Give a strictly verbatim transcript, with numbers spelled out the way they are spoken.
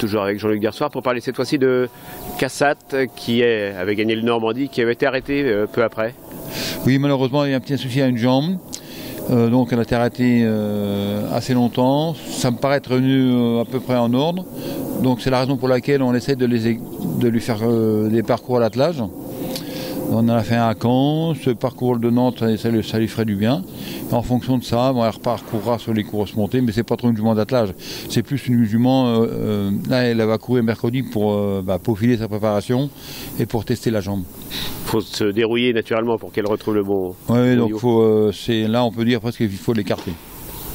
toujours avec Jean-Luc Dersoir pour parler cette fois-ci de Cassat qui est, avait gagné le Normandie, qui avait été arrêté euh, peu après. Oui, malheureusement, il y a un petit souci à une jambe. Euh, donc elle a été arrêtée euh, assez longtemps. Ça me paraît être revenu euh, à peu près en ordre. Donc c'est la raison pour laquelle on essaie de, les, de lui faire euh, des parcours à l'attelage. On en a fait un à Caen, ce parcours de Nantes, ça, ça, ça lui ferait du bien. Et en fonction de ça, bon, elle reparcourra sur les courses montées, mais c'est pas trop une jument d'attelage. C'est plus une jument, euh, euh, là elle va courir mercredi pour euh, bah, peaufiner sa préparation et pour tester la jambe. Il faut se dérouiller naturellement pour qu'elle retrouve le bon. Oui, donc faut, euh, là on peut dire presque qu'il faut l'écarter.